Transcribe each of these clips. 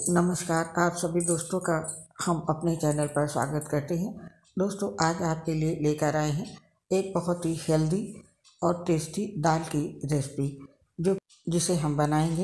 नमस्कार, आप सभी दोस्तों का हम अपने चैनल पर स्वागत करते हैं। दोस्तों, आज आपके लिए लेकर आए हैं एक बहुत ही हेल्दी और टेस्टी दाल की रेसिपी जिसे हम बनाएंगे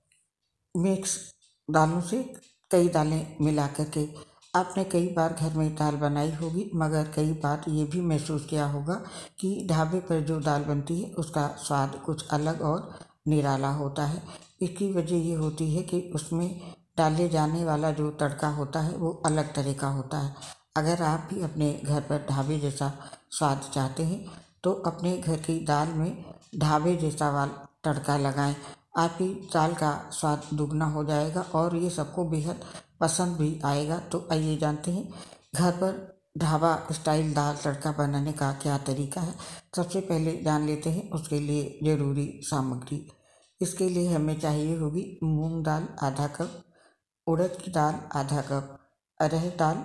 मिक्स दालों से। कई दालें मिला करके आपने कई बार घर में दाल बनाई होगी, मगर कई बार ये भी महसूस किया होगा कि ढाबे पर जो दाल बनती है उसका स्वाद कुछ अलग और निराला होता है। इसकी वजह ये होती है कि उसमें डाले जाने वाला जो तड़का होता है वो अलग तरह का होता है। अगर आप भी अपने घर पर ढाबे जैसा स्वाद चाहते हैं तो अपने घर की दाल में ढाबे जैसा वाला तड़का लगाएं। आपकी दाल का स्वाद दुगना हो जाएगा और ये सबको बेहद पसंद भी आएगा। तो आइए जानते हैं घर पर ढाबा स्टाइल दाल तड़का बनाने का क्या तरीका है। सबसे पहले जान लेते हैं उसके लिए ज़रूरी सामग्री। इसके लिए हमें चाहिए होगी मूंग दाल आधा कप, उड़द की दाल आधा कप, अरहर दाल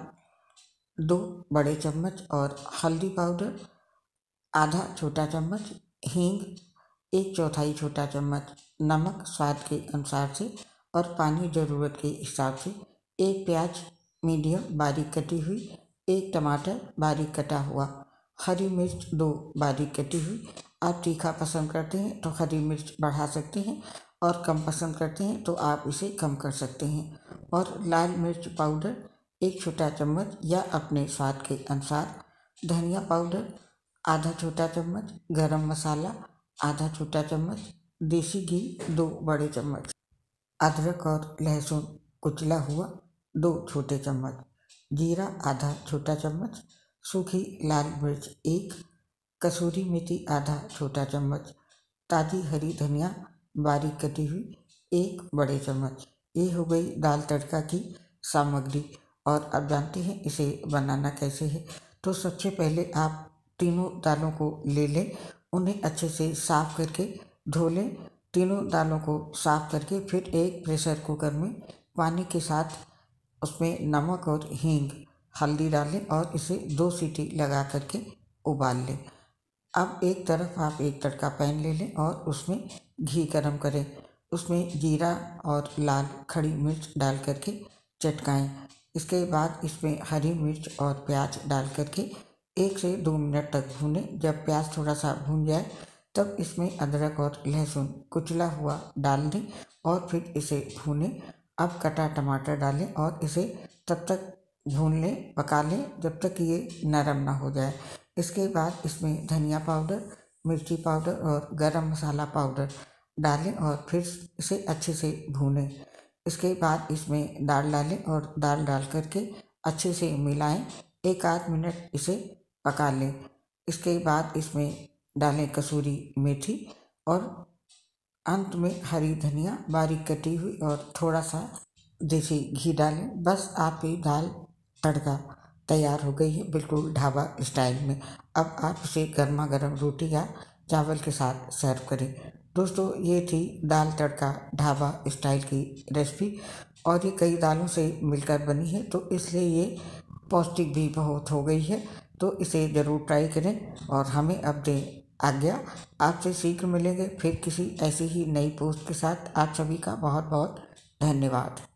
2 बड़े चम्मच और हल्दी पाउडर आधा छोटा चम्मच, हींग 1/4 छोटा चम्मच, नमक स्वाद के अनुसार से और पानी ज़रूरत के हिसाब से, एक प्याज मीडियम बारीक कटी हुई, एक टमाटर बारीक कटा हुआ, हरी मिर्च 2 बारीक कटी हुई। आप तीखा पसंद करते हैं तो हरी मिर्च बढ़ा सकते हैं और कम पसंद करते हैं तो आप इसे कम कर सकते हैं। और लाल मिर्च पाउडर 1 छोटा चम्मच या अपने स्वाद के अनुसार, धनिया पाउडर आधा छोटा चम्मच, गरम मसाला आधा छोटा चम्मच, देसी घी 2 बड़े चम्मच, अदरक और लहसुन कुचला हुआ 2 छोटे चम्मच, जीरा आधा छोटा चम्मच, सूखी लाल मिर्च 1, कसूरी मेथी आधा छोटा चम्मच, ताज़ी हरी धनिया बारीक कटी हुई 1 बड़े चम्मच। ये हो गई दाल तड़का की सामग्री। और अब जानते हैं इसे बनाना कैसे है। तो सबसे पहले आप तीनों दालों को ले लें, उन्हें अच्छे से साफ़ करके धो लें। तीनों दालों को साफ़ करके फिर एक प्रेशर कुकर में पानी के साथ उसमें नमक और हींग हल्दी डालें और इसे 2 सीटी लगा करके उबाल लें। अब एक तरफ आप एक तड़का पैन ले लें और उसमें घी गरम करें। उसमें जीरा और लाल खड़ी मिर्च डाल करके चटकाएं। इसके बाद इसमें हरी मिर्च और प्याज डाल करके 1 से 2 मिनट तक भूनें। जब प्याज थोड़ा सा भून जाए तब इसमें अदरक और लहसुन कुचला हुआ डाल दें और फिर इसे भूनें। अब कटा टमाटर डालें और इसे तब तक भून लें, पका लें जब तक ये नरम ना हो जाए। इसके बाद इसमें धनिया पाउडर, मिर्ची पाउडर और गरम मसाला पाउडर डालें और फिर इसे अच्छे से भूनें। इसके बाद इसमें दाल डालें और दाल डाल करके अच्छे से मिलाएं। 1 आध मिनट इसे पका लें। इसके बाद इसमें डालें कसूरी मेथी और अंत में हरी धनिया बारीक कटी हुई और थोड़ा सा देसी घी डालें। बस आपकी दाल तड़का तैयार हो गई है, बिल्कुल ढाबा स्टाइल में। अब आप इसे गर्मा गर्म रोटी या चावल के साथ सर्व करें। दोस्तों, ये थी दाल तड़का ढाबा स्टाइल की रेसिपी और ये कई दालों से मिलकर बनी है तो इसलिए ये पौष्टिक भी बहुत हो गई है। तो इसे ज़रूर ट्राई करें और हमें अब दें आज्ञा। आपसे शीघ्र मिलेंगे फिर किसी ऐसी ही नई पोस्ट के साथ। आप सभी का बहुत बहुत धन्यवाद।